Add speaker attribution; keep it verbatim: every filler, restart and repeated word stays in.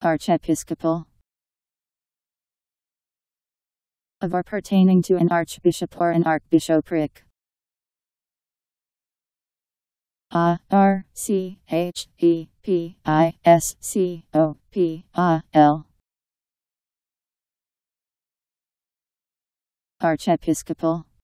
Speaker 1: Archepiscopal. Of or pertaining to an archbishop or an archbishopric. A R C H E P I S C O P A L. Archepiscopal.